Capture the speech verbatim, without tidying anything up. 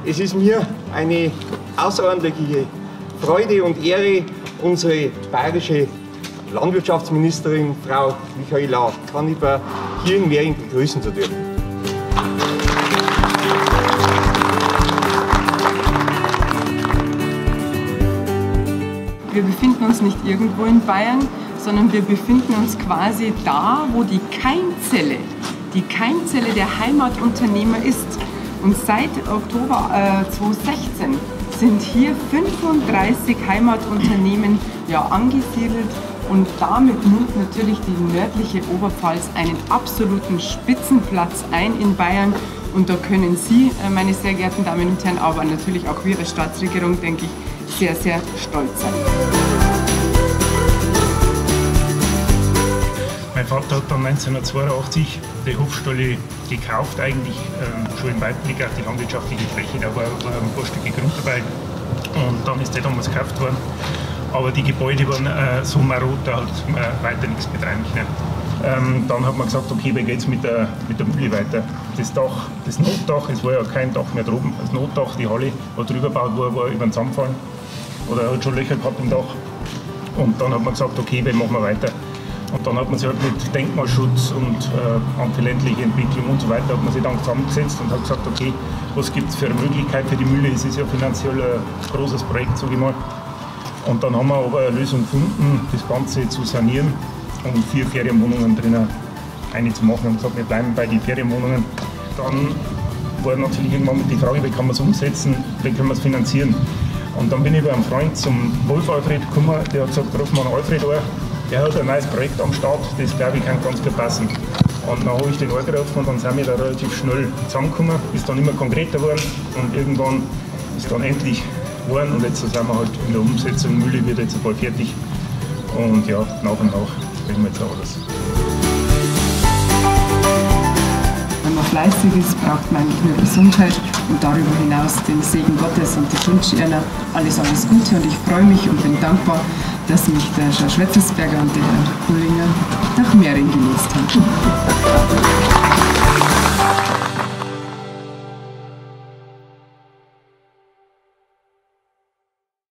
Es ist mir eine außerordentliche Freude und Ehre, unsere bayerische Landwirtschaftsministerin, Frau Michaela Kanniper, hier in Mehring begrüßen zu dürfen. Wir befinden uns nicht irgendwo in Bayern, sondern wir befinden uns quasi da, wo die Keimzelle, die Keimzelle der Heimatunternehmer ist. Und seit Oktober äh, zweitausendsechzehn sind hier fünfunddreißig Heimatunternehmen ja, angesiedelt und damit nimmt natürlich die nördliche Oberpfalz einen absoluten Spitzenplatz ein in Bayern. Und da können Sie, äh, meine sehr geehrten Damen und Herren, aber natürlich auch wir als Staatsregierung, denke ich, sehr, sehr stolz sein. Mein Vater hat dann neunzehnhundertzweiundachtzig die Hofstelle gekauft, eigentlich ähm, schon im weiten Blick auf die landwirtschaftliche Fläche, da war, war ein paar Stücke Grund dabei und dann ist der damals gekauft worden. Aber die Gebäude waren äh, so marot, da hat man äh, weiter nichts betreiben können. Ähm, dann hat man gesagt, okay, wie geht es mit der, mit der Mühle weiter? Das Dach, das Notdach, es war ja kein Dach mehr droben, das Notdach, die Halle, die drüber gebaut war, war über den Zusammenfallen oder hat schon Löcher gehabt im Dach. Und dann hat man gesagt, okay, wie machen wir weiter? Und dann hat man sich halt mit Denkmalschutz und äh, antiländliche Entwicklung und so weiter, hat man sich dann zusammengesetzt und hat gesagt, okay, was gibt es für eine Möglichkeit für die Mühle? Es ist ja finanziell ein großes Projekt, sage ich mal. Und dann haben wir aber eine Lösung gefunden, das Ganze zu sanieren und vier Ferienwohnungen drinnen eine zu machen. Und gesagt, wir bleiben bei den Ferienwohnungen. Dann war natürlich irgendwann mit die Frage, wie kann man es umsetzen, wie können wir es finanzieren. Und dann bin ich bei einem Freund zum Wolf Alfred gekommen, der hat gesagt, ruf mal einen Alfred an. Der hat ein neues Projekt am Start, das glaube ich kann ganz gut passen. Und dann habe ich den angerufen und dann sind wir da relativ schnell zusammengekommen, ist dann immer konkreter geworden und irgendwann ist dann endlich geworden und jetzt sind wir halt in der Umsetzung, Mühle wird jetzt bald fertig und ja, nach und nach kriegen wir jetzt auch alles. Wenn man fleißig ist, braucht man eigentlich nur Gesundheit und darüber hinaus den Segen Gottes und ich wünsche Ihnen alles, alles Gute und ich freue mich und bin dankbar, dass mich der Herr Schwetzelsberger und der Herr Kollege